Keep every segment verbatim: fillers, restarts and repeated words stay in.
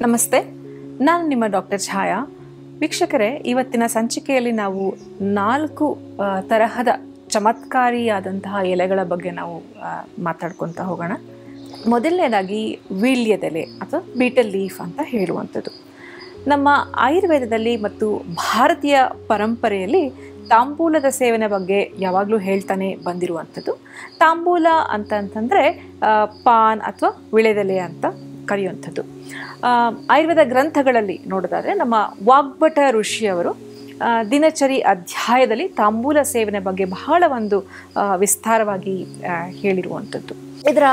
ನಮಸ್ತೆ, ನಾನು ನಿಮ್ಮ ಡಾಕ್ಟರ್ ಛಾಯಾ. ವೀಕ್ಷಕರೇ, ಇವತ್ತಿನ ಸಂಚಿಕೆಯಲ್ಲಿ ನಾವು ನಾಲ್ಕು ತರಹದ ಚಮತ್ಕಾರಿಯಾದಂತಹ ಎಲೆಗಳ ಬಗ್ಗೆ ನಾವು ಮಾತಾಡ್ಕೊತಾ ಹೋಗೋಣ. ಮೊದಲನೇದಾಗಿ ವೀಳ್ಯದೆಲೆ ಅಥವಾ ಬೀಟಲ್ ಲೀಫ್ ಅಂತ ಹೇಳುವಂಥದ್ದು. ನಮ್ಮ ಆಯುರ್ವೇದದಲ್ಲಿ ಮತ್ತು ಭಾರತೀಯ ಪರಂಪರೆಯಲ್ಲಿ ತಾಂಬೂಲದ ಸೇವನೆ ಬಗ್ಗೆ ಯಾವಾಗಲೂ ಹೇಳ್ತಾನೆ ಬಂದಿರುವಂಥದ್ದು. ತಾಂಬೂಲ ಅಂತ ಅಂತಂದರೆ ಪಾನ್ ಅಥವಾ ವೀಳ್ಯದೆಲೆ ಅಂತ ಕರೆಯುವಂಥದ್ದು. ಆಯುರ್ವೇದ ಗ್ರಂಥಗಳಲ್ಲಿ ನೋಡೋದಾದರೆ ನಮ್ಮ ವಾಗ್ಭಟ ಋಷಿಯವರು ದಿನಚರಿ ಅಧ್ಯಾಯದಲ್ಲಿ ತಾಂಬೂಲ ಸೇವನೆ ಬಗ್ಗೆ ಬಹಳ ಒಂದು ವಿಸ್ತಾರವಾಗಿ ಹೇಳಿರುವಂಥದ್ದು. ಇದರ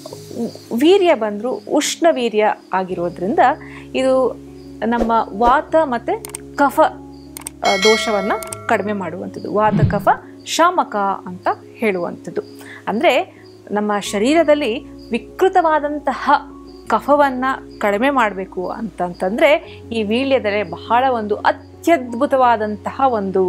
ವೀರ್ಯ ಬಂದರೂ ಉಷ್ಣ ವೀರ್ಯ ಆಗಿರೋದ್ರಿಂದ ಇದು ನಮ್ಮ ವಾತ ಮತ್ತು ಕಫ ದೋಷವನ್ನು ಕಡಿಮೆ ಮಾಡುವಂಥದ್ದು. ವಾತ ಕಫ ಶಾಮಕ ಅಂತ ಹೇಳುವಂಥದ್ದು. ಅಂದರೆ ನಮ್ಮ ಶರೀರದಲ್ಲಿ ವಿಕೃತವಾದಂತಹ ಕಫವನ್ನು ಕಡಿಮೆ ಮಾಡಬೇಕು ಅಂತಂತಂದರೆ ಈ ವೀಳ್ಯದೆಲೆ ಬಹಳ ಒಂದು ಅತ್ಯದ್ಭುತವಾದಂತಹ ಒಂದು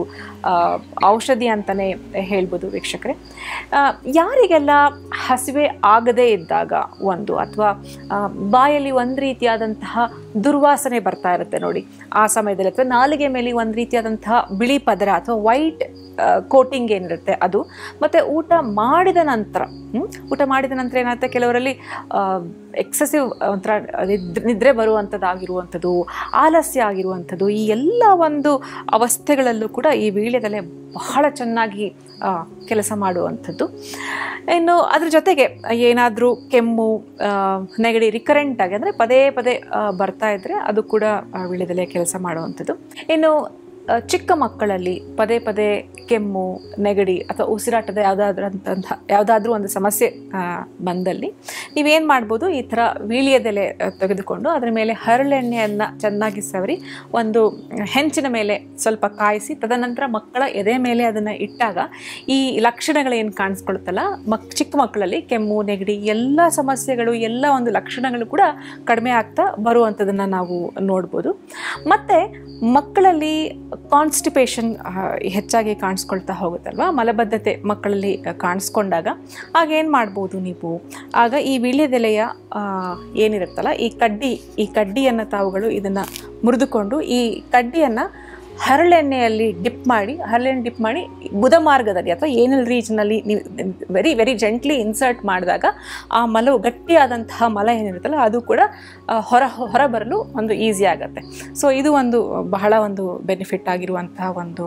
ಔಷಧಿ ಅಂತಲೇ ಹೇಳ್ಬೋದು ವೀಕ್ಷಕರೇ. ಯಾರಿಗೆಲ್ಲ ಹಸಿವೆ ಆಗದೇ ಇದ್ದಾಗ ಒಂದು ಅಥವಾ ಬಾಯಲ್ಲಿ ಒಂದು ರೀತಿಯಾದಂತಹ ದುರ್ವಾಸನೆ ಬರ್ತಾ ಇರುತ್ತೆ ನೋಡಿ, ಆ ಸಮಯದಲ್ಲಿ ಅಥವಾ ನಾಲಿಗೆ ಮೇಲೆ ಒಂದು ರೀತಿಯಾದಂತಹ ಬಿಳಿ ಪದರ ಅಥವಾ ವೈಟ್ ಕೋಟಿಂಗ್ ಏನಿರುತ್ತೆ ಅದು, ಮತ್ತು ಊಟ ಮಾಡಿದ ನಂತರ ಊಟ ಮಾಡಿದ ನಂತರ ಏನಾಗುತ್ತೆ, ಕೆಲವರಲ್ಲಿ ಎಕ್ಸೆಸಿವ್ ಒಂಥರ ನಿದ್ರೆ ಬರುವಂಥದ್ದಾಗಿರುವಂಥದ್ದು, ಆಲಸ್ಯ ಆಗಿರುವಂಥದ್ದು, ಈ ಎಲ್ಲ ಒಂದು ಅವಸ್ಥೆಗಳಲ್ಲೂ ಕೂಡ ಈ ವೀಳ್ಯದೆಲೆ ಬಹಳ ಚೆನ್ನಾಗಿ ಕೆಲಸ ಮಾಡುವಂಥದ್ದು. ಇನ್ನು ಅದ್ರ ಜೊತೆಗೆ ಏನಾದರೂ ಕೆಮ್ಮು ನೆಗಡಿ ರಿಕರೆಂಟಾಗಿ ಅಂದರೆ ಪದೇ ಪದೇ ಬರ್ತಾ ಇದ್ದರೆ ಅದು ಕೂಡ ವೀಳ್ಯದೆಲೆ ಕೆಲಸ ಮಾಡುವಂಥದ್ದು. ಇನ್ನು ಚಿಕ್ಕ ಮಕ್ಕಳಲ್ಲಿ ಪದೇ ಪದೇ ಕೆಮ್ಮು ನೆಗಡಿ ಅಥವಾ ಉಸಿರಾಟದ ಯಾವುದಾದ್ರಂತಹ ಯಾವುದಾದ್ರೂ ಒಂದು ಸಮಸ್ಯೆ ಬಂದಲ್ಲಿ ನೀವೇನು ಮಾಡ್ಬೋದು, ಈ ಥರ ವೀಳ್ಯದೆಲೆ ತೆಗೆದುಕೊಂಡು ಅದರ ಮೇಲೆ ಹರಳೆಣ್ಣೆಯನ್ನು ಚೆನ್ನಾಗಿ ಸವರಿ ಒಂದು ಹೆಂಚಿನ ಮೇಲೆ ಸ್ವಲ್ಪ ಕಾಯಿಸಿ ತದನಂತರ ಮಕ್ಕಳ ಎದೆ ಮೇಲೆ ಅದನ್ನು ಇಟ್ಟಾಗ ಈ ಲಕ್ಷಣಗಳೇನು ಕಾಣಿಸ್ಕೊಳುತ್ತಲ್ಲ, ಮಕ್ ಚಿಕ್ಕ ಮಕ್ಕಳಲ್ಲಿ ಕೆಮ್ಮು ನೆಗಡಿ ಎಲ್ಲ ಸಮಸ್ಯೆಗಳು ಎಲ್ಲ ಒಂದು ಲಕ್ಷಣಗಳು ಕೂಡ ಕಡಿಮೆ ಆಗ್ತಾ ಬರುವಂಥದ್ದನ್ನು ನಾವು ನೋಡ್ಬೋದು. ಮತ್ತು ಮಕ್ಕಳಲ್ಲಿ ಕಾನ್ಸ್ಟಿಪೇಷನ್ ಹೆಚ್ಚಾಗಿ ಕಾಣಿಸ್ಕೊಳ್ತಾ ಹೋಗುತ್ತಲ್ವ, ಮಲಬದ್ಧತೆ ಮಕ್ಕಳಲ್ಲಿ ಕಾಣಿಸ್ಕೊಂಡಾಗ ಆಗ ಏನು ಮಾಡ್ಬೋದು ನೀವು, ಆಗ ಈ ವೀಳ್ಯದೆಲೆಯ ಏನಿರುತ್ತಲ್ಲ ಈ ಕಡ್ಡಿ ಈ ಕಡ್ಡಿಯನ್ನು ತಾವುಗಳು ಇದನ್ನು ಮುರಿದುಕೊಂಡು ಈ ಕಡ್ಡಿಯನ್ನು ಹರಳೆಣ್ಣೆಯಲ್ಲಿ ಡಿಪ್ ಮಾಡಿ ಹರಳೆಣ್ಣೆ ಡಿಪ್ ಮಾಡಿ ಬುಧ ಮಾರ್ಗದಲ್ಲಿ ಅಥವಾ ಏನಲ್ ರೀಜ್ನಲ್ಲಿ ನೀವು ವೆರಿ ವೆರಿ ಜೆಂಟ್ಲಿ ಇನ್ಸರ್ಟ್ ಮಾಡಿದಾಗ ಆ ಮಲವು ಗಟ್ಟಿಯಾದಂತಹ ಮಲ ಏನಿರುತ್ತಲ್ಲ ಅದು ಕೂಡ ಹೊರ ಹೊರ ಬರಲು ಒಂದು ಈಸಿ ಆಗುತ್ತೆ. ಸೊ ಇದು ಒಂದು ಬಹಳ ಒಂದು ಬೆನಿಫಿಟ್ ಆಗಿರುವಂತಹ ಒಂದು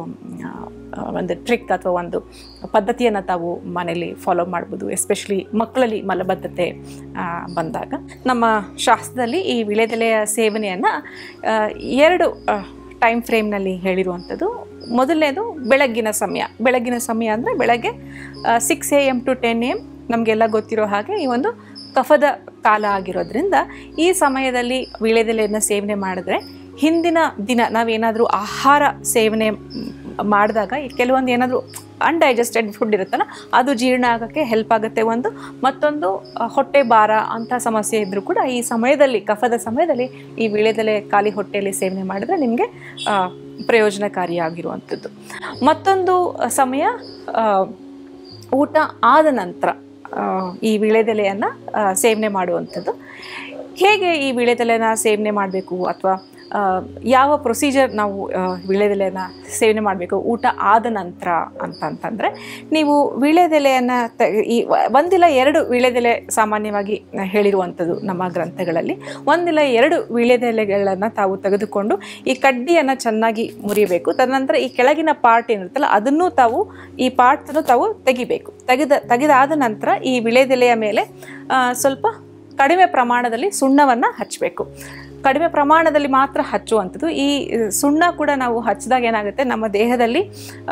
ಒಂದು ಟ್ರಿಕ್ ಅಥವಾ ಒಂದು ಪದ್ಧತಿಯನ್ನು ತಾವು ಮನೇಲಿ ಫಾಲೋ ಮಾಡ್ಬೋದು, ಎಸ್ಪೆಷಲಿ ಮಕ್ಕಳಲ್ಲಿ ಮಲಬದ್ಧತೆ ಬಂದಾಗ. ನಮ್ಮ ಶಾಸ್ತ್ರದಲ್ಲಿ ಈ ವೀಳ್ಯದೆಲೆಯ ಸೇವನೆಯನ್ನು ಎರಡು ಟೈಮ್ ಫ್ರೇಮ್ನಲ್ಲಿ ಹೇಳಿರುವಂಥದ್ದು. ಮೊದಲನೇದು ಬೆಳಗ್ಗಿನ ಸಮಯ. ಬೆಳಗ್ಗಿನ ಸಮಯ ಅಂದರೆ ಬೆಳಗ್ಗೆ six A M to ten A M ನಮಗೆಲ್ಲ ಗೊತ್ತಿರೋ ಹಾಗೆ ಈ ಒಂದು ಕಫದ ಕಾಲ ಆಗಿರೋದ್ರಿಂದ ಈ ಸಮಯದಲ್ಲಿ ವೀಳ್ಯದೆಲೆಯನ್ನು ಸೇವನೆ ಮಾಡಿದ್ರೆ ಹಿಂದಿನ ದಿನ ನಾವೇನಾದರೂ ಆಹಾರ ಸೇವನೆ ಮಾಡಿದಾಗ ಕೆಲವೊಂದು ಏನಾದರೂ ಅನ್ಡೈಜೆಸ್ಟೆಡ್ ಫುಡ್ ಇರುತ್ತಲ್ಲ ಅದು ಜೀರ್ಣ ಆಗೋಕ್ಕೆ ಹೆಲ್ಪ್ ಆಗುತ್ತೆ ಒಂದು. ಮತ್ತೊಂದು ಹೊಟ್ಟೆ ಭಾರ ಅಂಥ ಸಮಸ್ಯೆ ಇದ್ದರೂ ಕೂಡ ಈ ಸಮಯದಲ್ಲಿ ಕಫದ ಸಮಯದಲ್ಲಿ ಈ ವೀಳ್ಯದೆಲೆ ಖಾಲಿ ಹೊಟ್ಟೆಯಲ್ಲಿ ಸೇವನೆ ಮಾಡಿದ್ರೆ ನಿಮಗೆ ಪ್ರಯೋಜನಕಾರಿಯಾಗಿರುವಂಥದ್ದು. ಮತ್ತೊಂದು ಸಮಯ ಊಟ ಆದ ನಂತರ ಈ ವೀಳ್ಯದೆಲೆಯನ್ನು ಸೇವನೆ ಮಾಡುವಂಥದ್ದು. ಹೇಗೆ ಈ ವೀಳ್ಯದೆಲೆನ ಸೇವನೆ ಮಾಡಬೇಕು ಅಥವಾ ಯಾವ ಪ್ರೊಸೀಜರ್ ನಾವು ವೀಳ್ಯದೆಲೆಯನ್ನು ಸೇವನೆ ಮಾಡಬೇಕು ಊಟ ಆದ ನಂತರ ಅಂತಂತಂದರೆ, ನೀವು ವೀಳ್ಯದೆಲೆಯನ್ನು ತ ಈ ಒಂದಿಲ್ಲ ಎರಡು ವೀಳ್ಯದೆಲೆ ಸಾಮಾನ್ಯವಾಗಿ ಹೇಳಿರುವಂಥದ್ದು ನಮ್ಮ ಗ್ರಂಥಗಳಲ್ಲಿ. ಒಂದಿಲ್ಲ ಎರಡು ವೀಳ್ಯದೆಲೆಗಳನ್ನು ತಾವು ತೆಗೆದುಕೊಂಡು ಈ ಕಡ್ಡಿಯನ್ನು ಚೆನ್ನಾಗಿ ಮುರಿಬೇಕು. ತದನಂತರ ಈ ಕೆಳಗಿನ ಪಾರ್ಟ್ ಏನಿರುತ್ತಲ್ಲ ಅದನ್ನು ತಾವು ಈ ಪಾರ್ಟನ್ನು ತಾವು ತೆಗಿಬೇಕು. ತೆಗೆದ ತೆಗೆದಾದ ನಂತರ ಈ ವೀಳ್ಯದೆಲೆಯ ಮೇಲೆ ಸ್ವಲ್ಪ ಕಡಿಮೆ ಪ್ರಮಾಣದಲ್ಲಿ ಸುಣ್ಣವನ್ನು ಹಚ್ಚಬೇಕು. ಕಡಿಮೆ ಪ್ರಮಾಣದಲ್ಲಿ ಮಾತ್ರ ಹಚ್ಚುವಂಥದ್ದು. ಈ ಸುಣ್ಣ ಕೂಡ ನಾವು ಹಚ್ಚಿದಾಗ ಏನಾಗುತ್ತೆ, ನಮ್ಮ ದೇಹದಲ್ಲಿ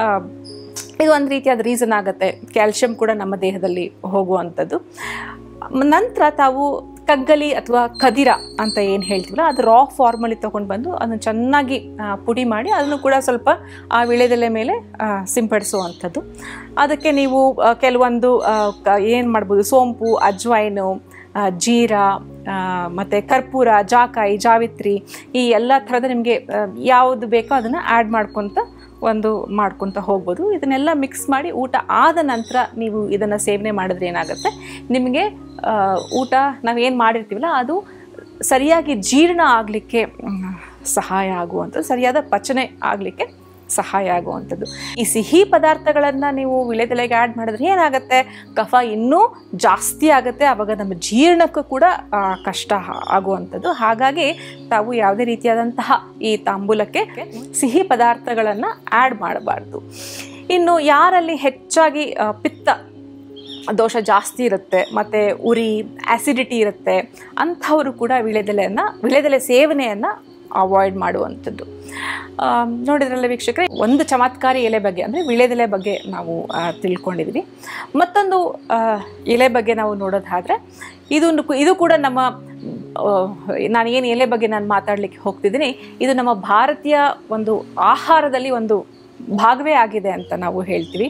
ಇದು ಒಂದು ರೀತಿಯಾದ ರೀಸನ್ ಆಗುತ್ತೆ, ಕ್ಯಾಲ್ಶಿಯಂ ಕೂಡ ನಮ್ಮ ದೇಹದಲ್ಲಿ ಹೋಗುವಂಥದ್ದು. ನಂತರ ತಾವು ಕಗ್ಗಲಿ ಅಥವಾ ಕದಿರ ಅಂತ ಏನು ಹೇಳ್ತೀವಲ್ಲ ಅದು ರಾ ಫಾರ್ಮಲ್ಲಿ ತೊಗೊಂಡು ಬಂದು ಅದನ್ನು ಚೆನ್ನಾಗಿ ಪುಡಿ ಮಾಡಿ ಅದನ್ನು ಕೂಡ ಸ್ವಲ್ಪ ಆ ವೀಳ್ಯದೆಲೆ ಮೇಲೆ ಸಿಂಪಡಿಸುವಂಥದ್ದು. ಅದಕ್ಕೆ ನೀವು ಕೆಲವೊಂದು ಏನು ಮಾಡ್ಬೋದು, ಸೋಂಪು, ಅಜ್ವೈನು, ಜೀರಾ ಮತ್ತು ಕರ್ಪೂರ, ಜಾಕಾಯಿ, ಜಾವಿತ್ರಿ ಈ ಎಲ್ಲ ಥರದ ನಿಮಗೆ ಯಾವುದು ಬೇಕೋ ಅದನ್ನು ಆ್ಯಡ್ ಮಾಡ್ಕೊತ ಒಂದು ಮಾಡ್ಕೊತ ಹೋಗ್ಬೋದು. ಇದನ್ನೆಲ್ಲ ಮಿಕ್ಸ್ ಮಾಡಿ ಊಟ ಆದ ನಂತರ ನೀವು ಇದನ್ನು ಸೇವನೆ ಮಾಡಿದ್ರೆ ಏನಾಗುತ್ತೆ, ನಿಮಗೆ ಊಟ ನಾವೇನು ಮಾಡಿರ್ತೀವಲ್ಲ ಅದು ಸರಿಯಾಗಿ ಜೀರ್ಣ ಆಗಲಿಕ್ಕೆ ಸಹಾಯ ಆಗುವಂಥದ್ದು, ಸರಿಯಾದ ಪಚನೆ ಆಗಲಿಕ್ಕೆ ಸಹಾಯ ಆಗುವಂಥದ್ದು. ಈ ಸಿಹಿ ಪದಾರ್ಥಗಳನ್ನು ನೀವು ವಿಳೆದೆಲೆಗೆ ಆ್ಯಡ್ ಮಾಡಿದ್ರೆ ಏನಾಗುತ್ತೆ, ಕಫ ಇನ್ನೂ ಜಾಸ್ತಿ ಆಗುತ್ತೆ, ಆವಾಗ ನಮ್ಮ ಜೀರ್ಣಕ್ಕೂ ಕೂಡ ಕಷ್ಟ ಆಗುವಂಥದ್ದು. ಹಾಗಾಗಿ ತಾವು ಯಾವುದೇ ರೀತಿಯಾದಂತಹ ಈ ತಾಂಬೂಲಕ್ಕೆ ಸಿಹಿ ಪದಾರ್ಥಗಳನ್ನು ಆ್ಯಡ್ ಮಾಡಬಾರ್ದು. ಇನ್ನು ಯಾರಲ್ಲಿ ಹೆಚ್ಚಾಗಿ ಪಿತ್ತ ದೋಷ ಜಾಸ್ತಿ ಇರುತ್ತೆ ಮತ್ತು ಉರಿ ಆ್ಯಸಿಡಿಟಿ ಇರುತ್ತೆ ಅಂಥವರು ಕೂಡ ವಿಳೆದೆಲೆಯನ್ನು ವಿಳೆದೆಲೆ ಸೇವನೆಯನ್ನು ಅವಾಯ್ಡ್ ಮಾಡುವಂಥದ್ದು. ನೋಡಿದ್ರಲ್ಲ ವೀಕ್ಷಕರೇ, ಒಂದು ಚಮತ್ಕಾರಿ ಎಲೆ ಬಗ್ಗೆ ಅಂದರೆ ವಿಳೆದೆಲೆ ಬಗ್ಗೆ ನಾವು ತಿಳ್ಕೊಂಡಿದ್ವಿ. ಮತ್ತೊಂದು ಎಲೆ ಬಗ್ಗೆ ನಾವು ನೋಡೋದಾದರೆ ಇದು ಇದು ಕೂಡ ನಮ್ಮ ನಾನು ಏನು ಎಲೆ ಬಗ್ಗೆ ನಾನು ಮಾತಾಡಲಿಕ್ಕೆ ಹೋಗ್ತಿದ್ದೀನಿ, ಇದು ನಮ್ಮ ಭಾರತೀಯ ಒಂದು ಆಹಾರದಲ್ಲಿ ಒಂದು ಭಾಗವೇ ಆಗಿದೆ ಅಂತ ನಾವು ಹೇಳ್ತೀವಿ.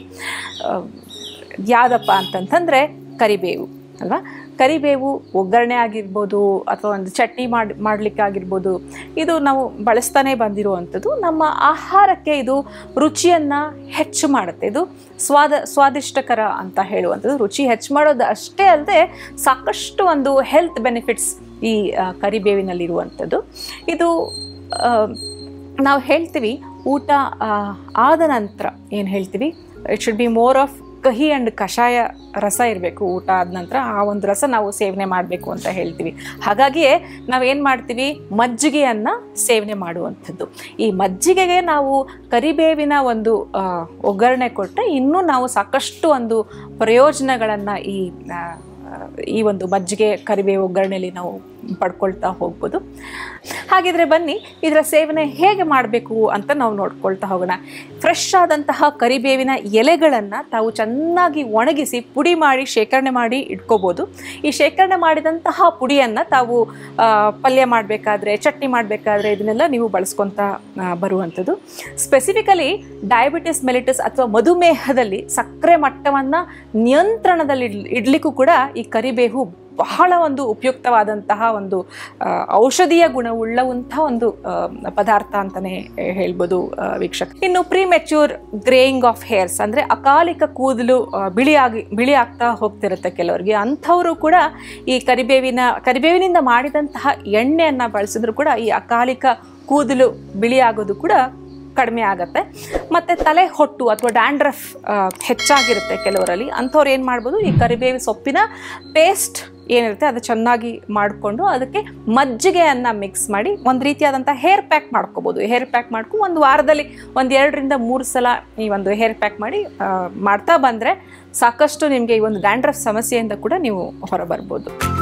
ಯಾವುದಪ್ಪ ಅಂತಂತಂದರೆ ಕರಿಬೇವು ಅಲ್ವಾ. ಕರಿಬೇವು ಒಗ್ಗರಣೆ ಆಗಿರ್ಬೋದು ಅಥವಾ ಒಂದು ಚಟ್ನಿ ಮಾಡಿ ಮಾಡಲಿಕ್ಕಾಗಿರ್ಬೋದು, ಇದು ನಾವು ಬಳಸ್ತಾನೆ ಬಂದಿರುವಂಥದ್ದು. ನಮ್ಮ ಆಹಾರಕ್ಕೆ ಇದು ರುಚಿಯನ್ನು ಹೆಚ್ಚು ಮಾಡುತ್ತೆ. ಇದು ಸ್ವಾದ ಸ್ವಾದಿಷ್ಟಕರ ಅಂತ ಹೇಳುವಂಥದ್ದು. ರುಚಿ ಹೆಚ್ಚು ಮಾಡೋದು ಅಷ್ಟೇ ಅಲ್ಲದೆ ಸಾಕಷ್ಟು ಒಂದು ಹೆಲ್ತ್ ಬೆನಿಫಿಟ್ಸ್ ಈ ಕರಿಬೇವಿನಲ್ಲಿರುವಂಥದ್ದು. ಇದು ನಾವು ಹೇಳ್ತೀವಿ ಊಟ ಆದ ನಂತರ ಏನು ಹೇಳ್ತೀವಿ, it should be more of ಕಹಿ ಆ್ಯಂಡ್ ಕಷಾಯ ರಸ ಇರಬೇಕು. ಊಟ ಆದ ನಂತರ ಆ ಒಂದು ರಸ ನಾವು ಸೇವನೆ ಮಾಡಬೇಕು ಅಂತ ಹೇಳ್ತೀವಿ. ಹಾಗಾಗಿಯೇ ನಾವೇನು ಮಾಡ್ತೀವಿ, ಮಜ್ಜಿಗೆಯನ್ನು ಸೇವನೆ ಮಾಡುವಂಥದ್ದು. ಈ ಮಜ್ಜಿಗೆಗೆ ನಾವು ಕರಿಬೇವಿನ ಒಂದು ಒಗ್ಗರಣೆ ಕೊಟ್ಟರೆ ಇನ್ನೂ ನಾವು ಸಾಕಷ್ಟು ಒಂದು ಪ್ರಯೋಜನಗಳನ್ನು ಈ ಈ ಒಂದು ಮಜ್ಜಿಗೆ ಕರಿಬೇವು ಒಗ್ಗರಣೆಯಲ್ಲಿ ನಾವು ಪಡ್ಕೊಳ್ತಾ ಹೋಗ್ಬೋದು. ಹಾಗಿದ್ರೆ ಬನ್ನಿ ಇದರ ಸೇವನೆ ಹೇಗೆ ಮಾಡಬೇಕು ಅಂತ ನಾವು ನೋಡ್ಕೊಳ್ತಾ ಹೋಗೋಣ. ಫ್ರೆಶ್ ಆದಂತಹ ಕರಿಬೇವಿನ ಎಲೆಗಳನ್ನು ತಾವು ಚೆನ್ನಾಗಿ ಒಣಗಿಸಿ ಪುಡಿ ಮಾಡಿ ಶೇಖರಣೆ ಮಾಡಿ ಇಟ್ಕೋಬೋದು. ಈ ಶೇಖರಣೆ ಮಾಡಿದಂತಹ ಪುಡಿಯನ್ನು ತಾವು ಪಲ್ಯ ಮಾಡಬೇಕಾದ್ರೆ, ಚಟ್ನಿ ಮಾಡಬೇಕಾದ್ರೆ ಇದನ್ನೆಲ್ಲ ನೀವು ಬಳಸ್ಕೊತಾ ಬರುವಂಥದ್ದು. ಸ್ಪೆಸಿಫಿಕಲಿ ಡಯಾಬಿಟಿಸ್ ಮೆಲಿಟಸ್ ಅಥವಾ ಮಧುಮೇಹದಲ್ಲಿ ಸಕ್ಕರೆ ಮಟ್ಟವನ್ನು ನಿಯಂತ್ರಣದಲ್ಲಿ ಇಡ್ಲಿಕ್ಕೂ ಕೂಡ ಈ ಕರಿಬೇವು ಬಹಳ ಒಂದು ಉಪಯುಕ್ತವಾದಂತಹ ಒಂದು ಔಷಧೀಯ ಗುಣವುಳ್ಳವಂಥ ಒಂದು ಪದಾರ್ಥ ಅಂತಲೇ ಹೇಳ್ಬೋದು ವೀಕ್ಷಕ. ಇನ್ನು premature greying of hairs ಅಂದರೆ ಅಕಾಲಿಕ ಕೂದಲು ಬಿಳಿಯಾಗಿ ಬಿಳಿ ಆಗ್ತಾ ಹೋಗ್ತಿರುತ್ತೆ ಕೆಲವರಿಗೆ, ಅಂಥವರು ಕೂಡ ಈ ಕರಿಬೇವಿನ ಕರಿಬೇವಿನಿಂದ ಮಾಡಿದಂತಹ ಎಣ್ಣೆಯನ್ನು ಬಳಸಿದ್ರು ಕೂಡ ಈ ಅಕಾಲಿಕ ಕೂದಲು ಬಿಳಿಯಾಗೋದು ಕೂಡ ಕಡಿಮೆ ಆಗುತ್ತೆ. ಮತ್ತು ತಲೆ ಹೊಟ್ಟು ಅಥವಾ ಡ್ಯಾಂಡ್ರಫ್ ಹೆಚ್ಚಾಗಿರುತ್ತೆ ಕೆಲವರಲ್ಲಿ, ಅಂಥವ್ರು ಏನು ಮಾಡ್ಬೋದು, ಈ ಕರಿಬೇವು ಸೊಪ್ಪಿನ ಪೇಸ್ಟ್ ಏನಿರುತ್ತೆ ಅದು ಚೆನ್ನಾಗಿ ಮಾಡಿಕೊಂಡು ಅದಕ್ಕೆ ಮಜ್ಜಿಗೆಯನ್ನು ಮಿಕ್ಸ್ ಮಾಡಿ ಒಂದು ರೀತಿಯಾದಂಥ ಹೇರ್ ಪ್ಯಾಕ್ ಮಾಡ್ಕೋಬೋದು. ಹೇರ್ ಪ್ಯಾಕ್ ಮಾಡ್ಕೊಂಡು ಒಂದು ವಾರದಲ್ಲಿ ಒಂದು ಎರಡರಿಂದ ಮೂರು ಸಲ ಈ ಒಂದು ಹೇರ್ ಪ್ಯಾಕ್ ಮಾಡಿ ಮಾಡ್ತಾ ಬಂದರೆ ಸಾಕಷ್ಟು ನಿಮಗೆ ಈ ಒಂದು ಡ್ಯಾಂಡ್ರಫ್ ಸಮಸ್ಯೆಯಿಂದ ಕೂಡ ನೀವು ಹೊರಬರ್ಬೋದು.